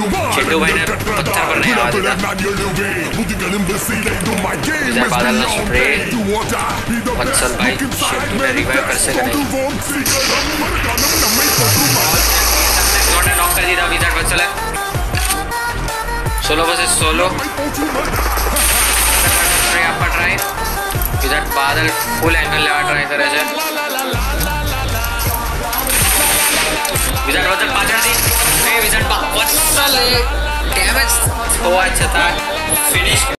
चिंटू भाई ने पत्थर पर नहीं आवाज दिया। इधर बादल ने स्प्रे, वत्सल भाई चिंटू ने रिवाइव कैसे करे, नॉक कर दिया विजार्ड वत्सल है। सोलो वर्सेस सोलो पर try, wizard Badal full angle लेवा ट्राई करे છે। વિઝાર્ડ વત્સલ પાછળથી વિઝાર્ડ વત્સલ ડેમેજ હોવા છતાં ફિનિશ